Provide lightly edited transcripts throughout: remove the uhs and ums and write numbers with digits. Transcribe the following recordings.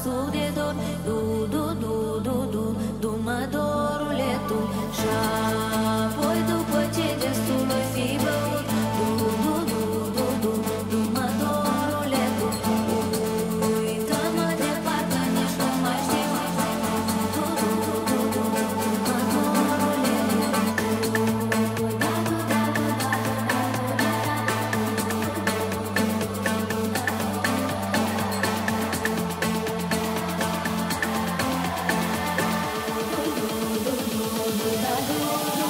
surso de dor. Du-mă dorule tu. Și apoi după ce destul o fi băut, du-mă dorule tu. Uită-mă de parcă nici nu mai știu. Du-mă dorule tu.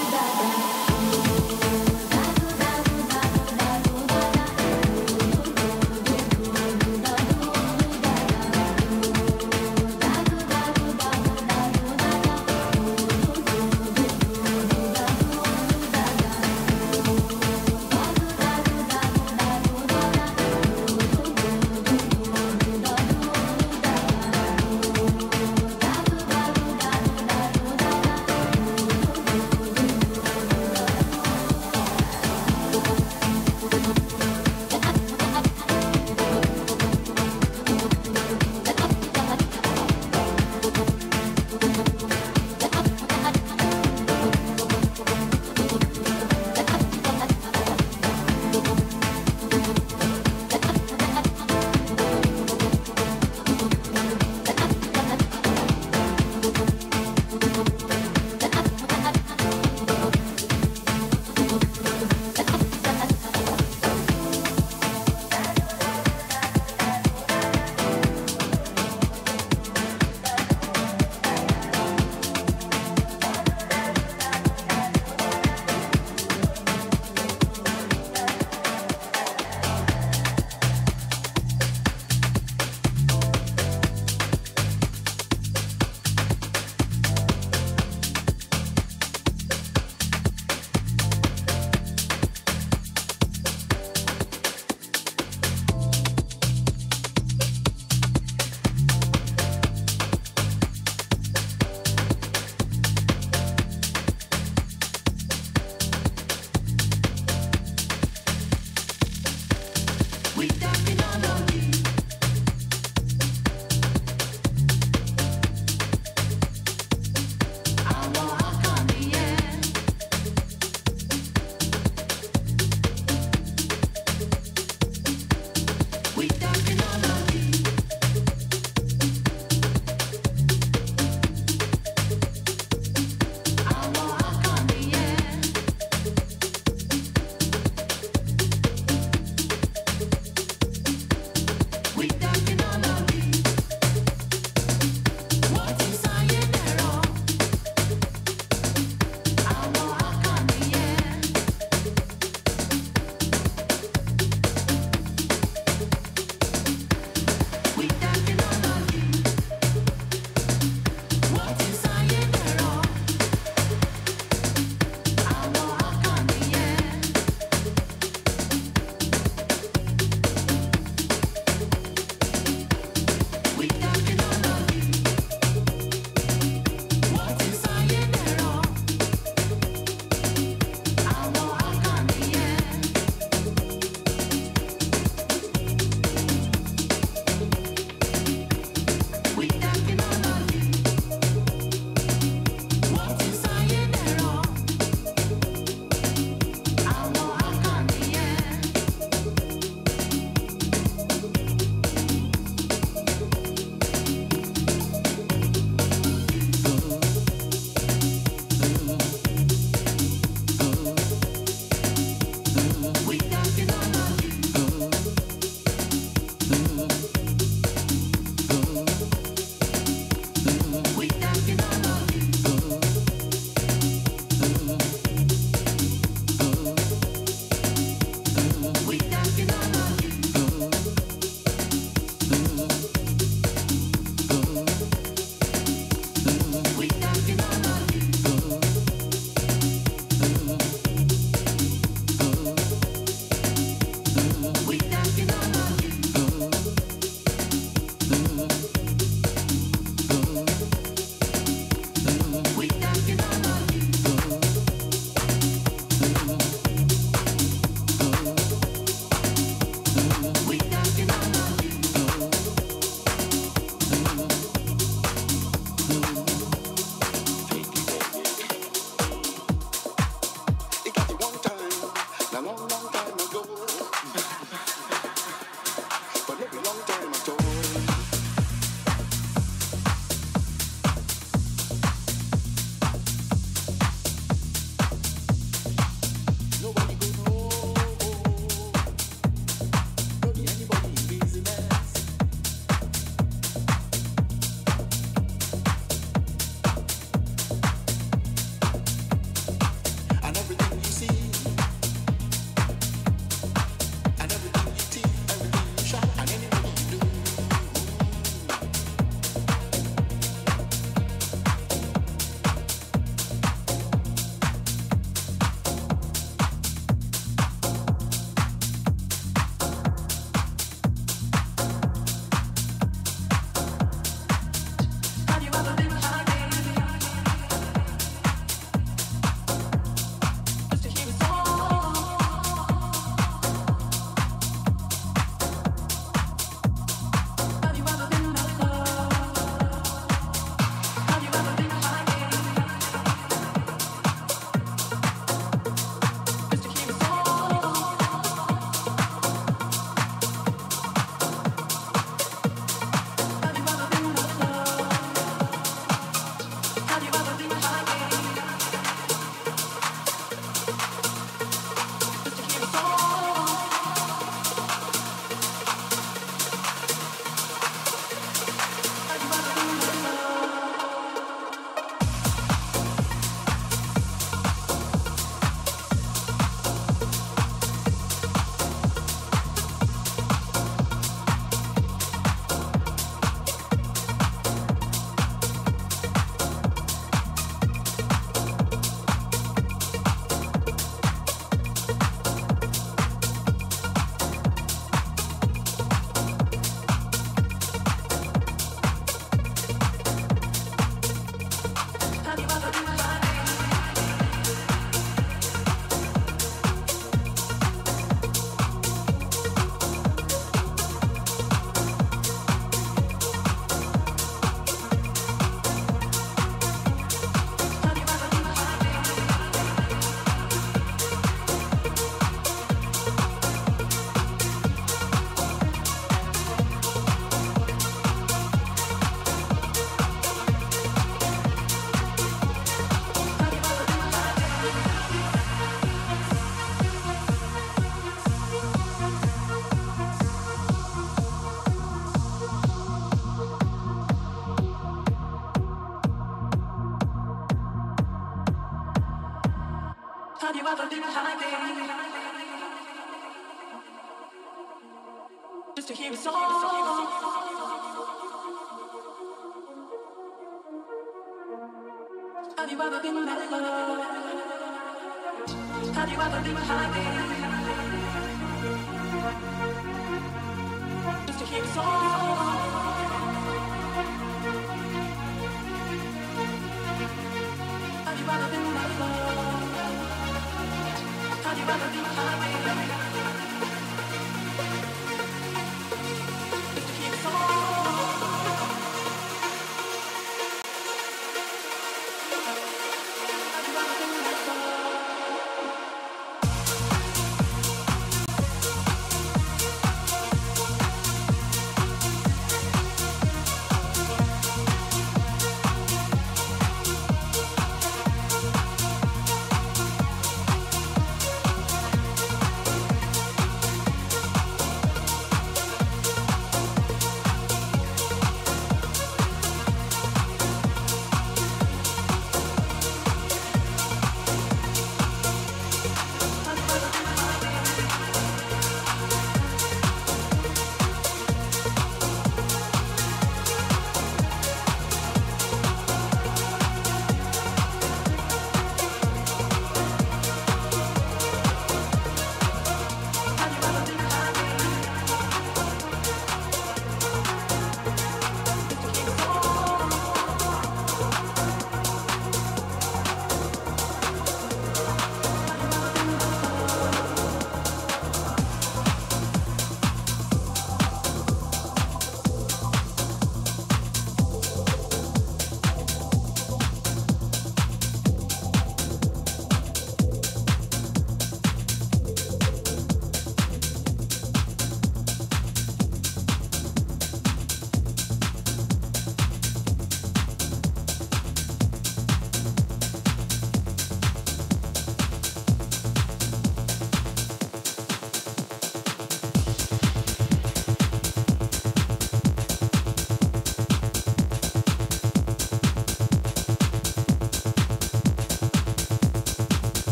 you ever been behind me? Just to hear a song. Have you ever been mellow? Have you ever been behind me? Just to hear a song. Have you ever been mellow? Have you ever been behind me? Just to hear a song. Have you ever been mellow?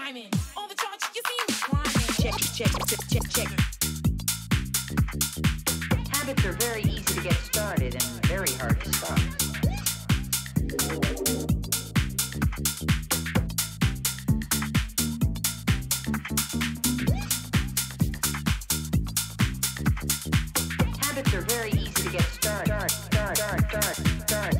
rhyming. On the charts, you see me climbing. Check. Habits are very easy to get started and very hard to stop. Habits are very easy to get started. Start.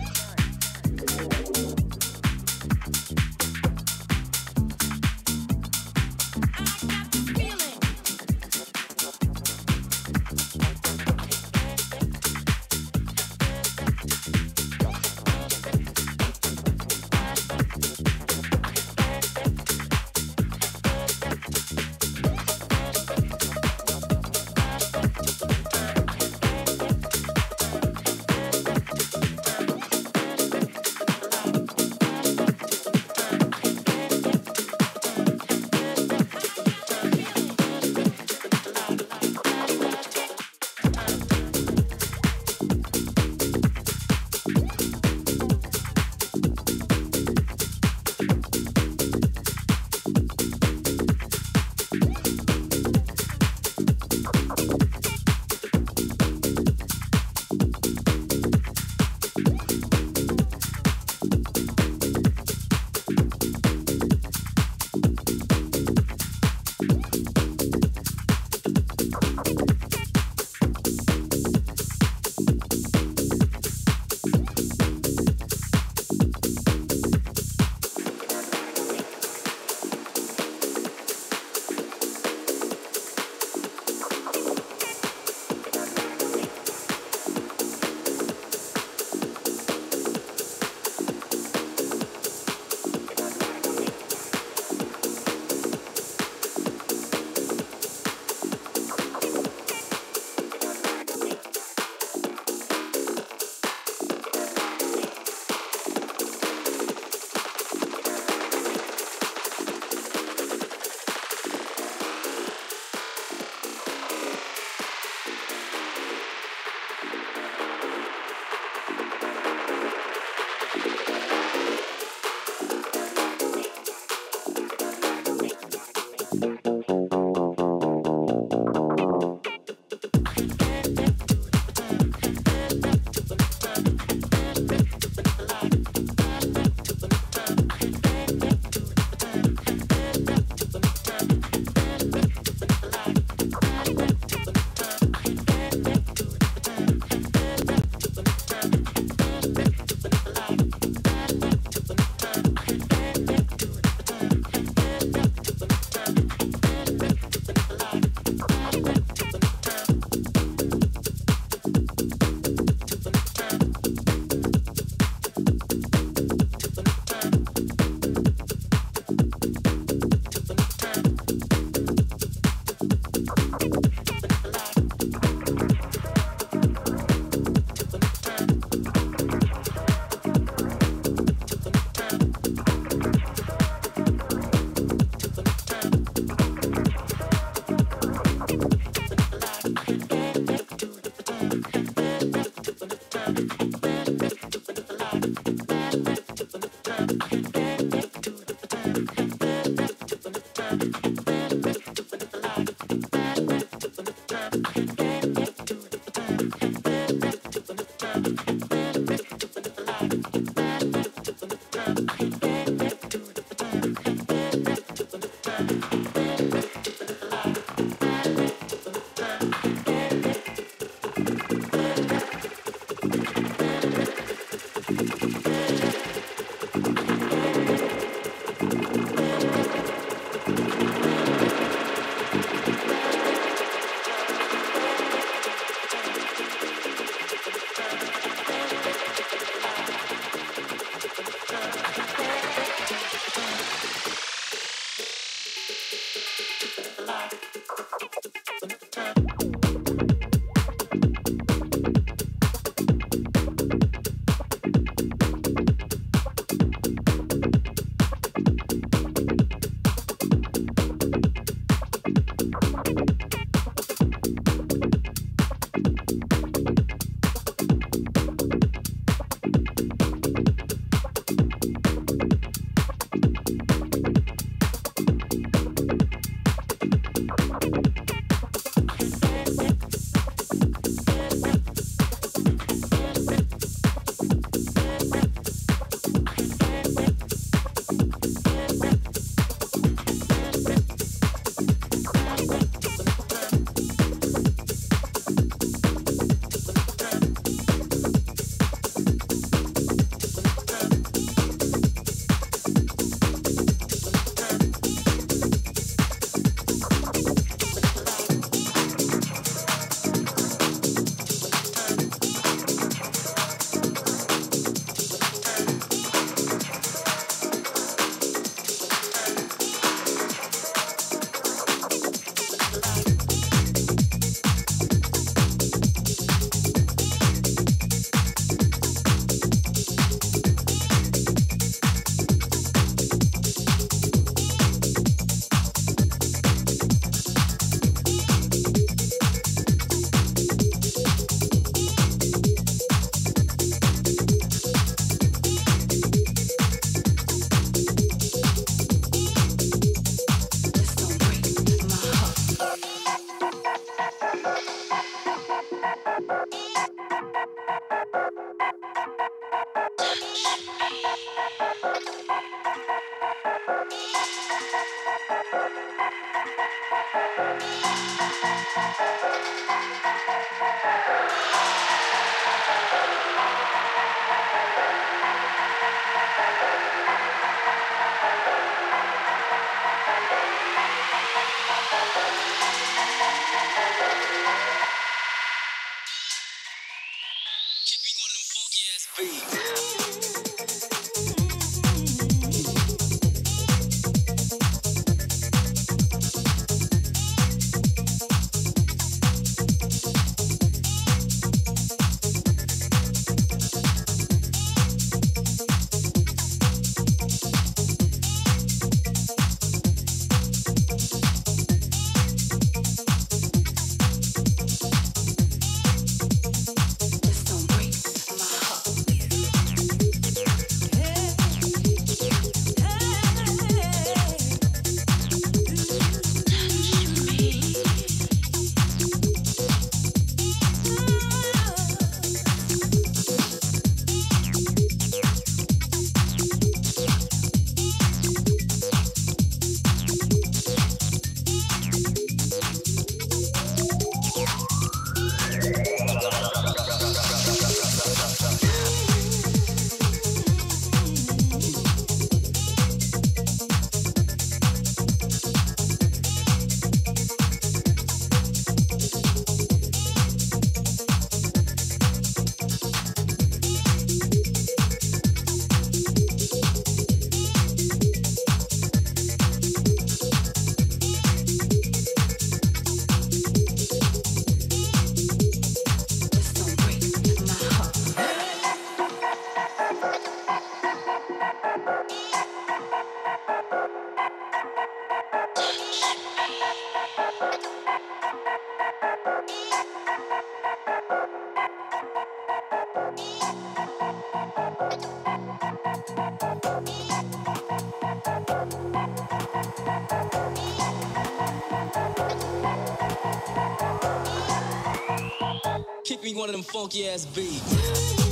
kick me one of them funky ass beats.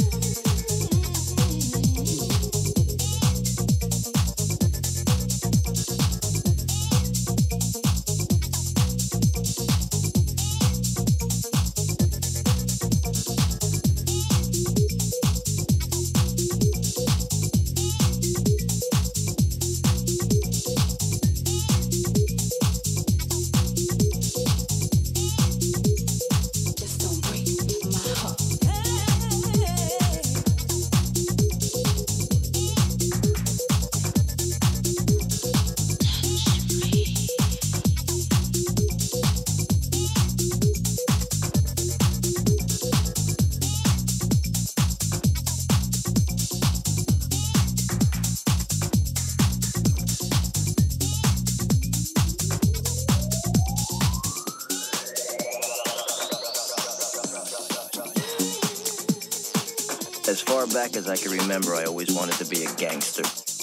As far back as I can remember, I always wanted to be a gangster.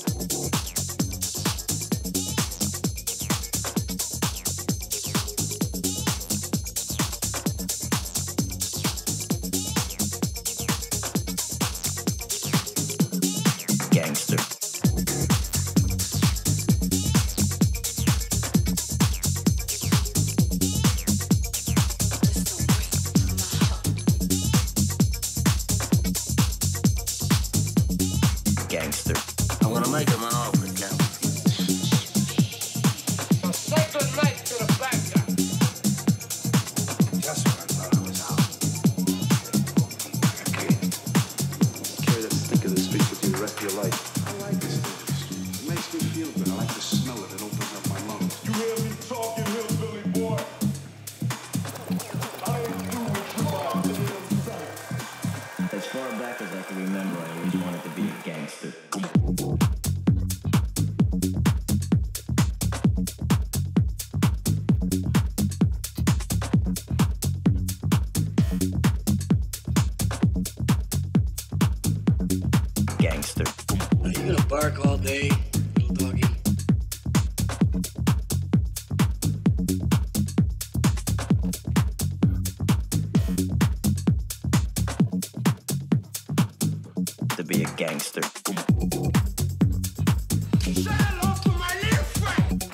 Gangster. Gangster. I want to make him an offer, Captain. A second night to the bad guy. Just when I thought I was out. Like a kid. Carry that stink of the streets with you the rest of your life. I like this industry. It makes me feel good. I like to smell it. It opens up my lungs. You hear me talking, hillbilly boy? I ain't through with you, my damn sight. As far back as I can remember, I always wanted to be a gangster. Gangster. Are you gonna bark all day, little doggy? To be a gangster. Say hello to my little friend.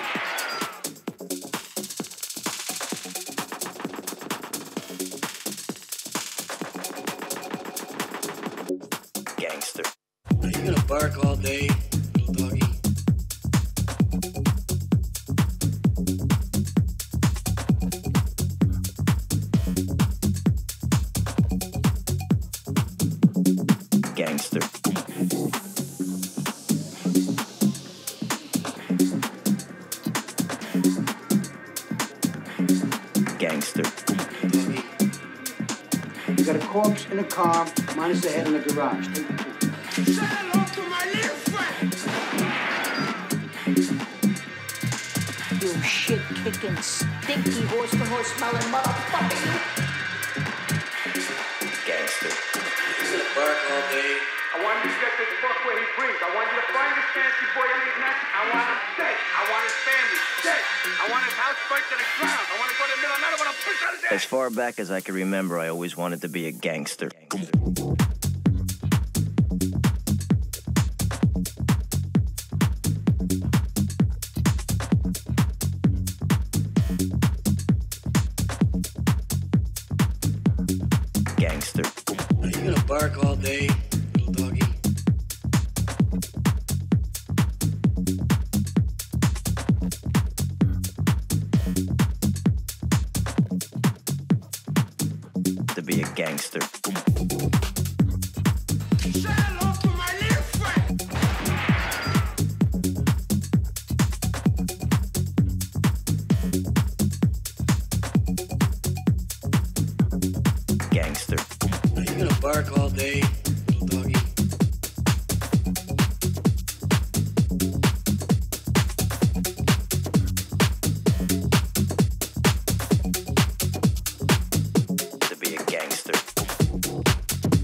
Gangster. Are you gonna bark all day, little doggy? Gangster. Gangster. Doggy. You got a corpse in a car, minus the head in the garage. Take the picture. Say hello to my little friend. You shit-kicking, stinky, horse-to-horse smelling motherfucker, you. Gangster. You gonna bark all day? I want you to get this fuck where he breathes. I want you to find this fancy boy in his neck. I want him dead. I want his family dead. I want his house burnt to the ground. I want to go to the middle of the night. I want to push out his ass. As far back as I can remember, I always wanted to be a gangster. Gangster. Are you gonna bark all day, little doggy? To be a gangster. Say hello to my little friend. Gangster. Are you gonna bark all day, little doggy? To be a gangster.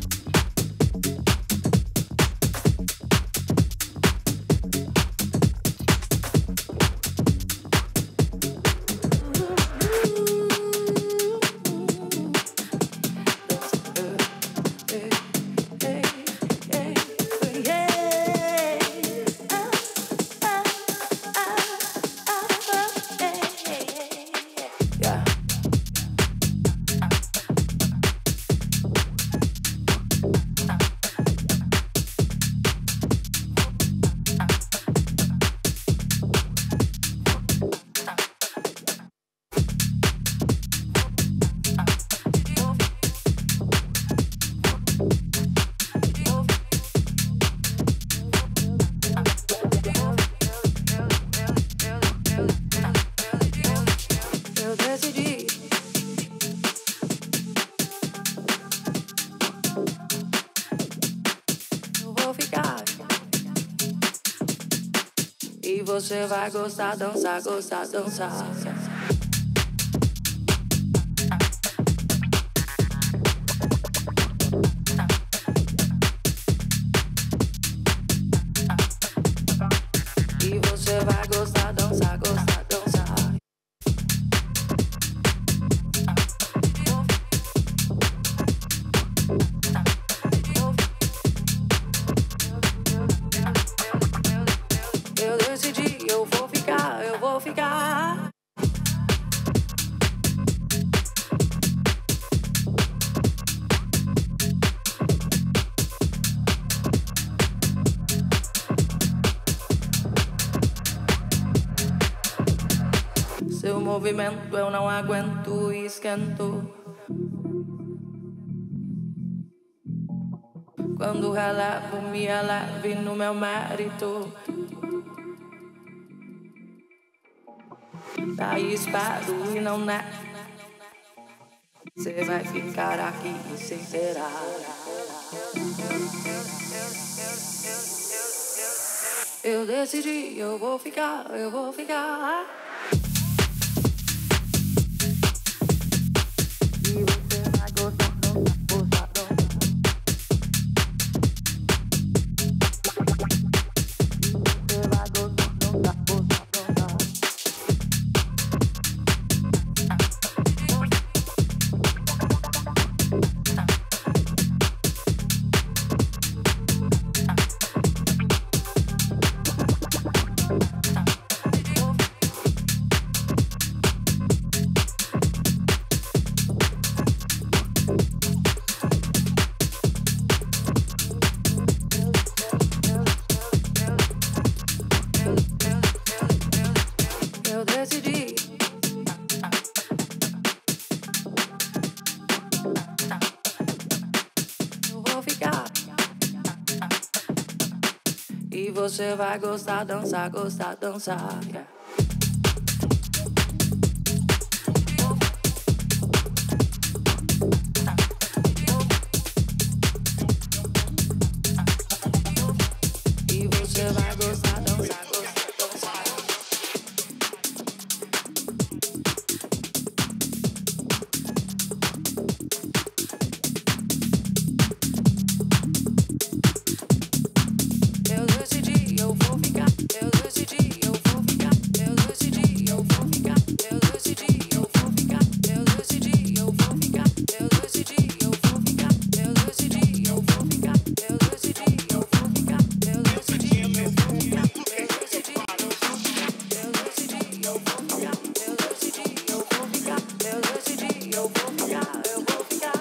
E você vai gostar, dançar, gostar, dançar. E você vai gostar, dançar, gostar, dançar. Eu decidi, eu vou ficar, eu vou ficar. Seu movimento eu não aguento e esquento. Quando relevo, me eleve no meu mérito. Daí espero e não nego. Cê vai ficar aqui sem será. Eu decidi, eu vou ficar, eu vou ficar. Eu decidi. Eu vou ficar. E você vai gostar, dançar, gostar, dançar. Yeah. E você vai gostar, dançar, gostar, dançar. Eu decidi, eu vou ficar. Eu decidi, eu vou ficar. Eu decidi, eu vou ficar. Eu decidi, eu vou ficar. Eu decidi, eu vou ficar. Eu decidi, eu vou ficar. Eu decidi, eu vou ficar. Eu decidi, eu vou ficar. Eu decidi, eu vou ficar. Eu decidi, eu vou ficar. Eu decidi, eu vou ficar. Eu decidi, eu vou ficar. Eu vou ficar.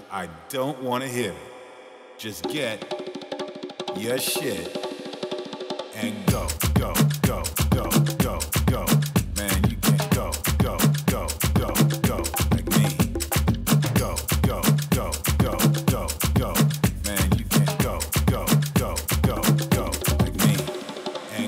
I don't want to hear it. Just get your shit and go, go, go, go, go, go. Man, you can't go, go, go, go, go like me. Go, go, go, go, go, go. Man, you can't go, go, go, go, go like me. And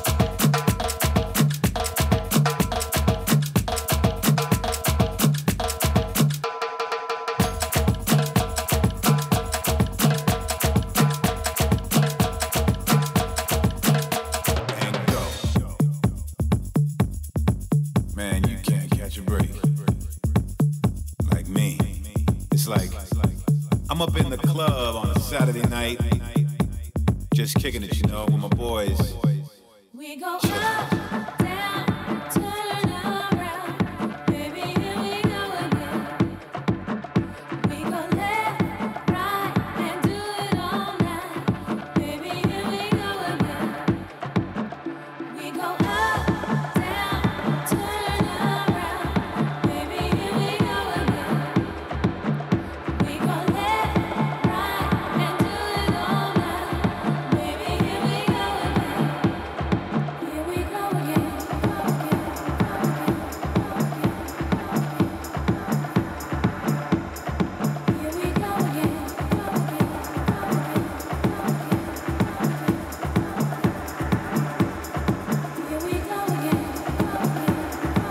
man, you can't catch a break like me. It's like I'm up in the club on a Saturday night, just kicking it, you know, with my boys. We go up, down, turn around, baby, here we go again. We go left, right, and do it all night, baby, here we go again. We go up, down, turn around, baby, here we go again. We go left, right, and do it all night, baby, here we go again. Here we go again. Here we go again. Here we go again.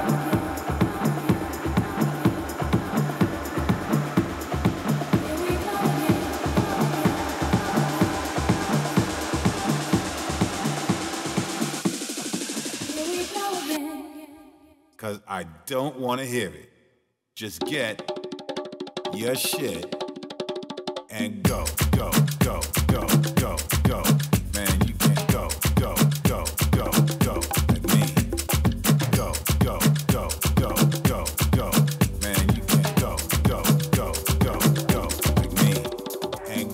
'Cause I don't want to hear it. Just get your shit and go, go, go, go, go, go. Man, you can't go, go, go, go, go like me. Go, go, go, go, go, go. Man, you can't go, go, go, go, go like me. And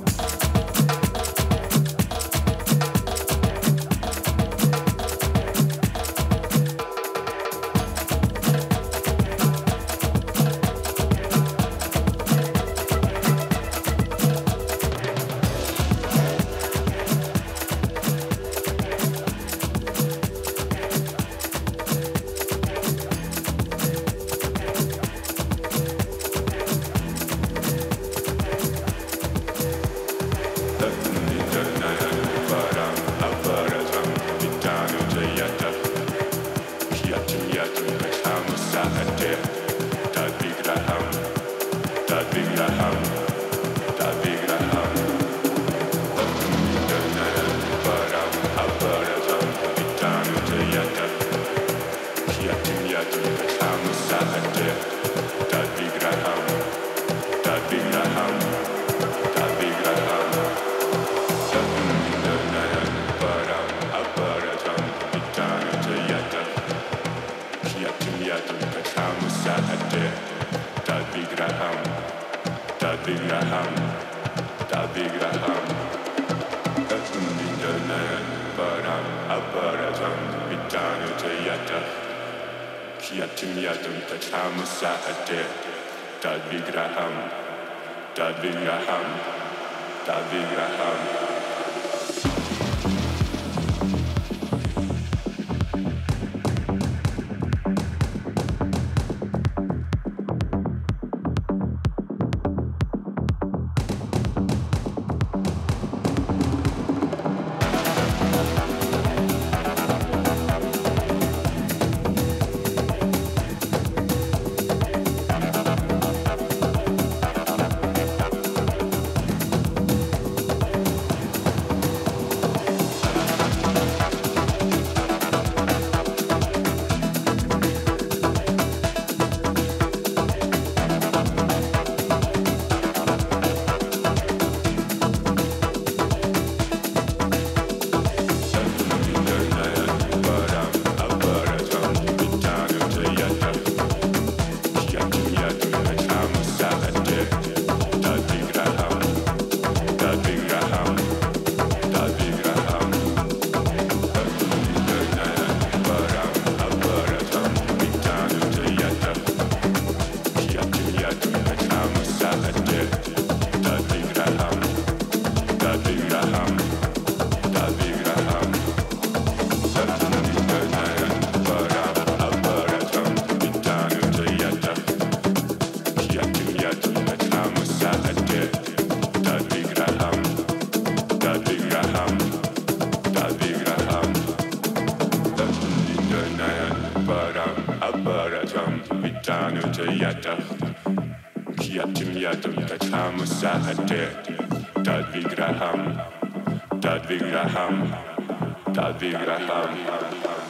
Satam Sahate Tad Vigraham Tad Vigraham Tad Vigraham.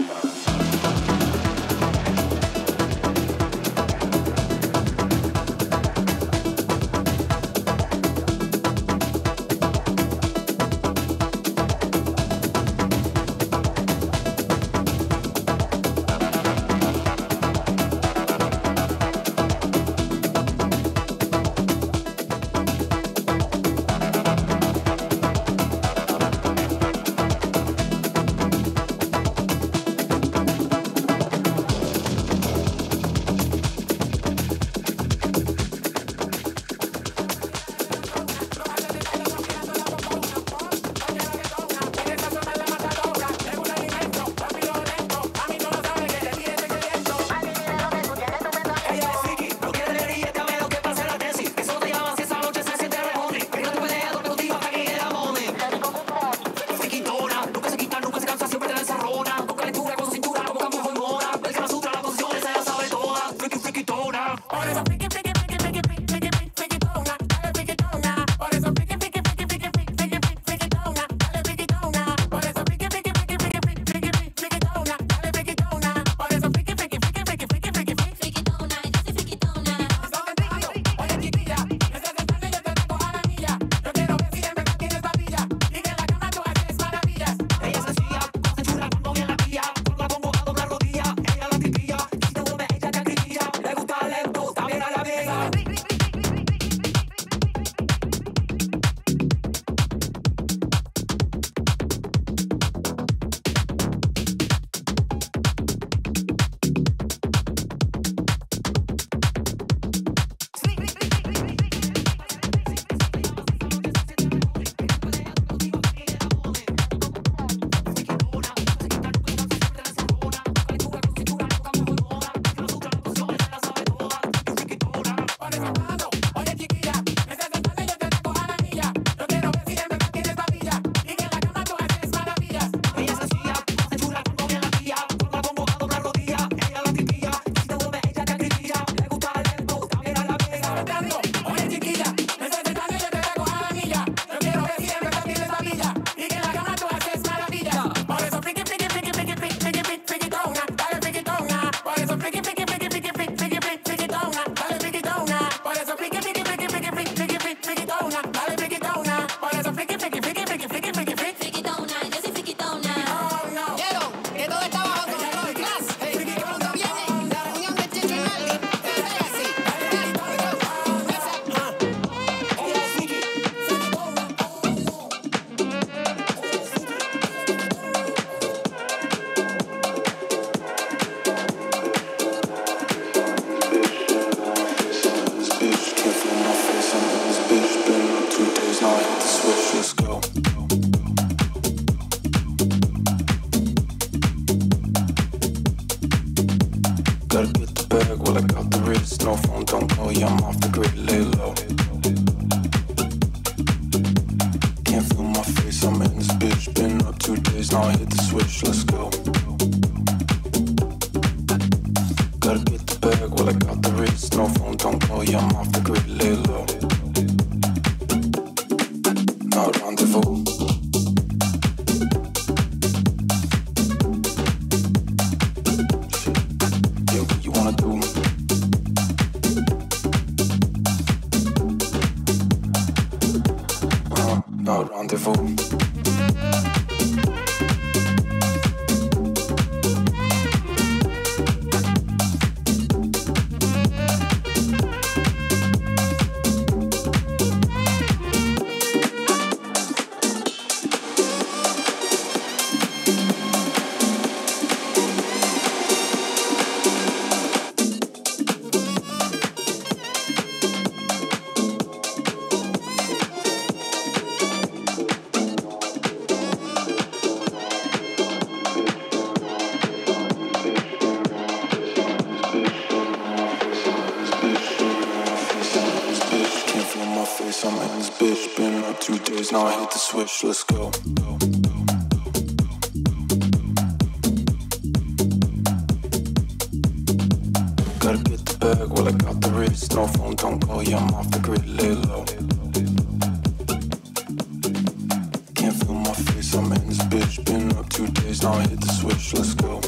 Now I hit the switch, let's go. Gotta get the bag while well I got the wrist. No phone, don't call you, I'm off the grid, lay low. Can't feel my face, I'm in this bitch. Been up 2 days, now I hit the switch, let's go.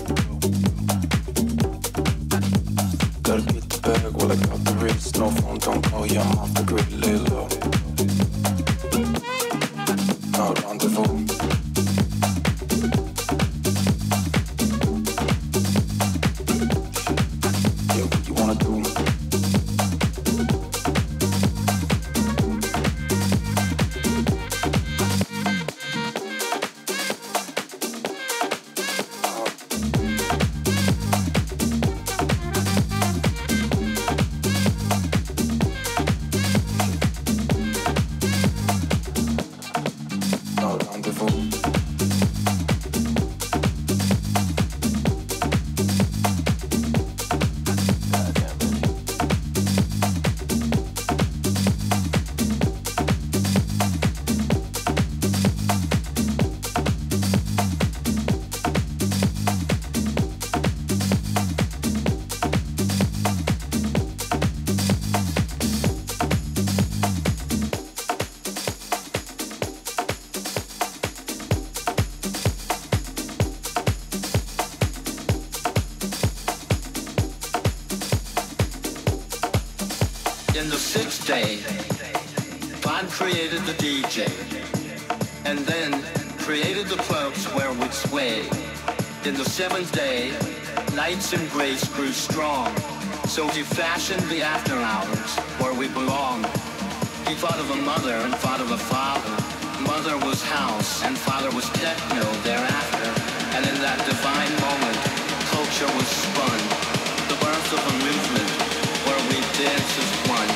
Gotta get the bag, well I got the wrist. No phone, don't call you, I'm off the grid, lay low. Now rendezvous. In the sixth day, God created the DJ, and then created the clubs where we'd sway. In the seventh day, nights and grace grew strong, so he fashioned the after hours where we belong. He thought of a mother and thought of a father. Mother was house and father was techno thereafter. And in that divine moment, culture was spun. The birth of a movement where we dance as one.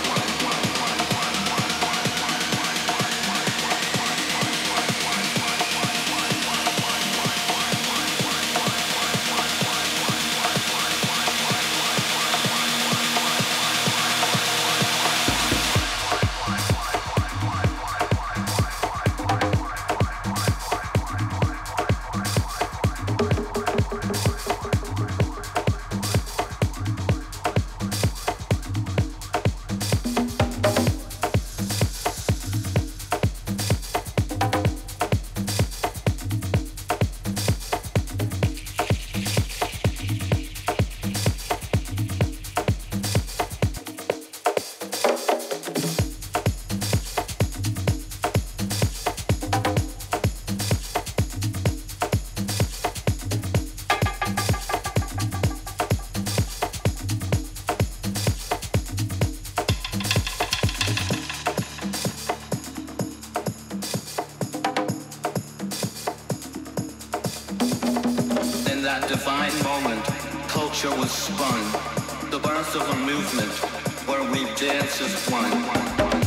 That divine moment, culture was spun. The birth of a movement where we dance as one.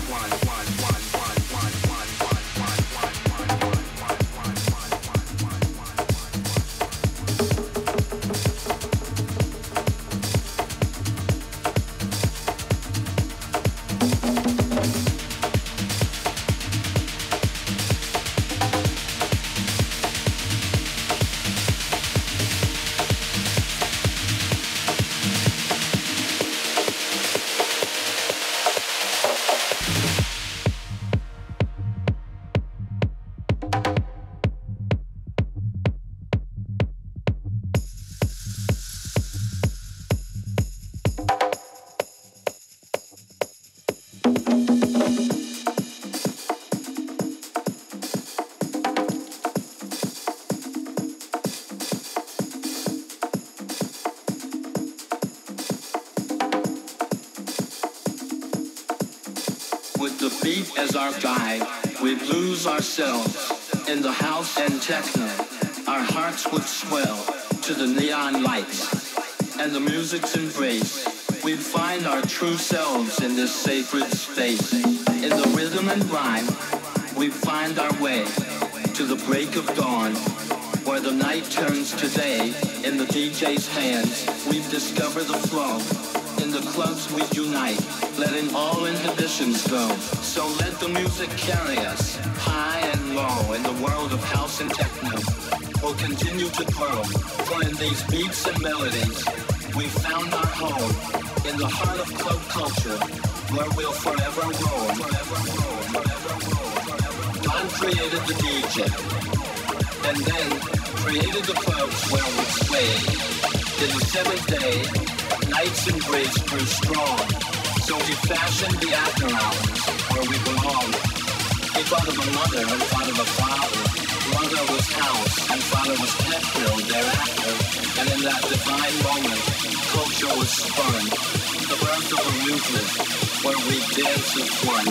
With the beat as our guide, we'd lose ourselves in the house and techno. Our hearts would swell to the neon lights and the music's embrace. We'd find our true selves in this sacred space. In the rhythm and rhyme, we'd find our way to the break of dawn, where the night turns to day. In the DJ's hands, we'd discover the flow. In the clubs we unite, letting all inhibitions go. So let the music carry us, high and low, in the world of house and techno. We'll continue to grow, for in these beats and melodies, we found our home. in the heart of club culture, where we'll forever roam. God created the DJ, and then created the clubs where we sway. In the seventh day, nights and breaks grew strong, so he fashioned the after hours where we belong. He thought of a mother and thought of a father. Mother was house and father was pet-filled thereafter. And in that divine moment, culture was spun. The birth of a movement where we dance as one.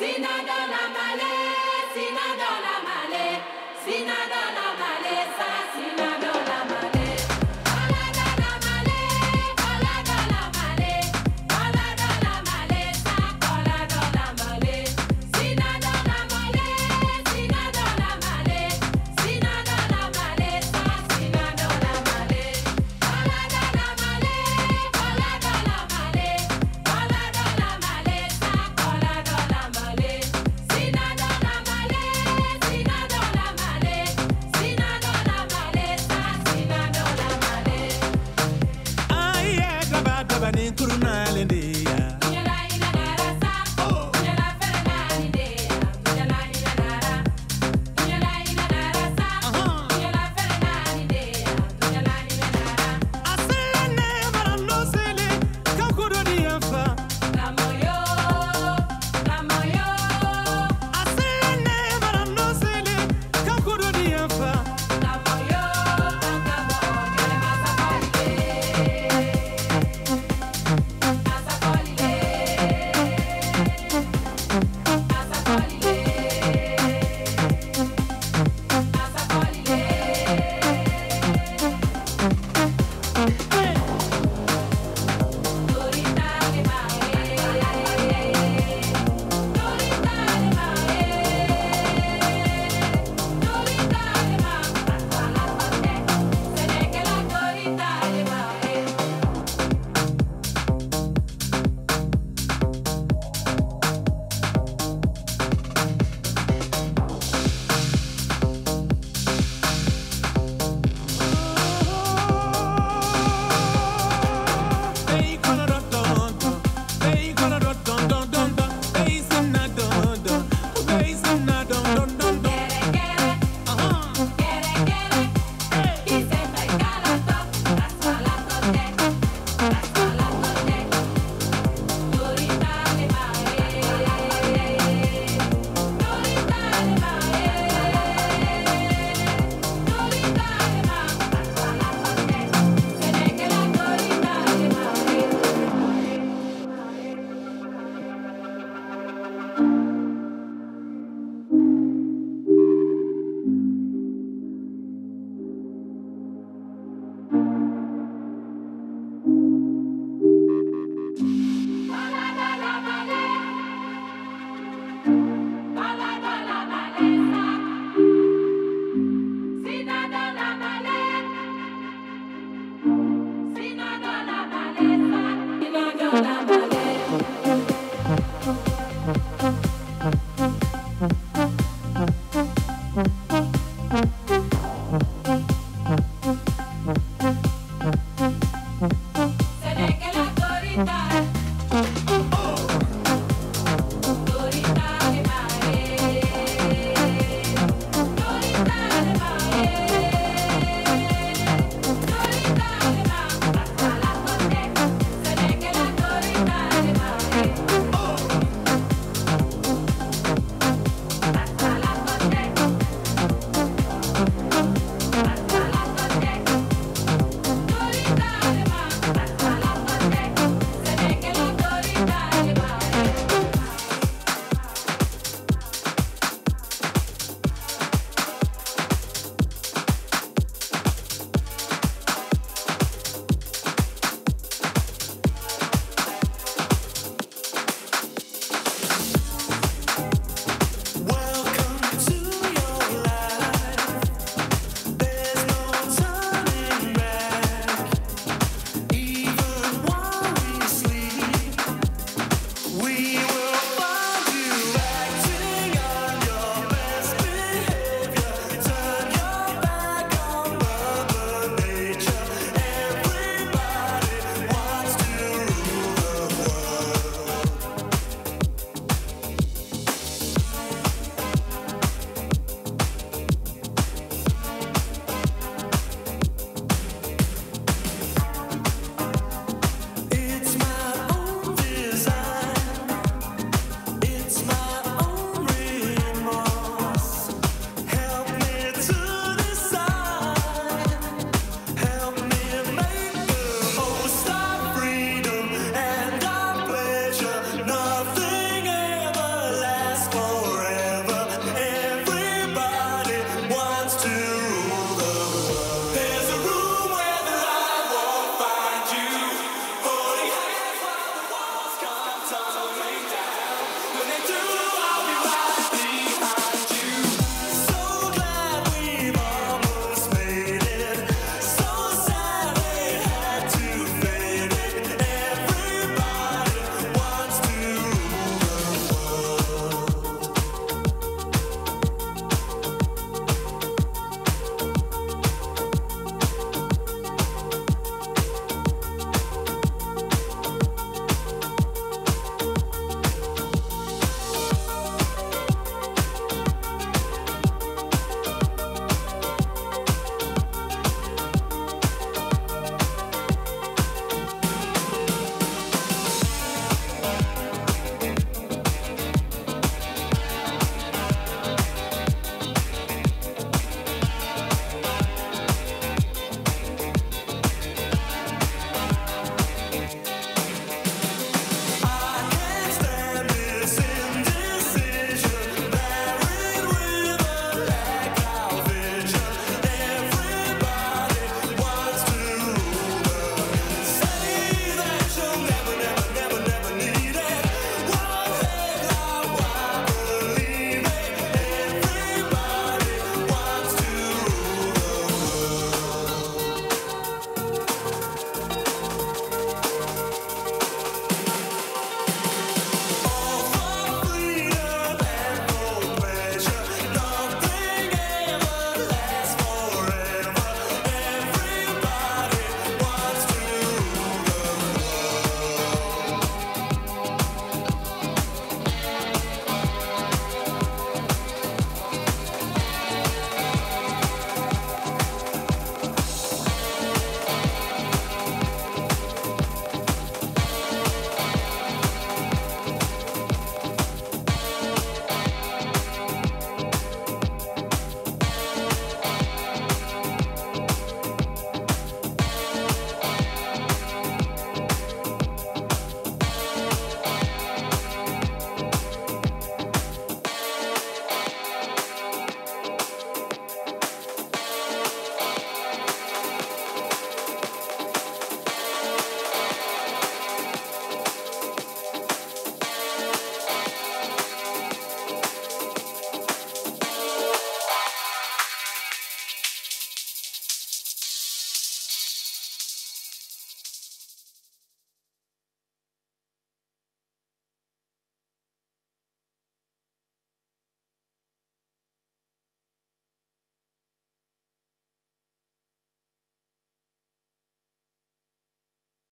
Sina dans la malais, sina dans la malais, sina dans la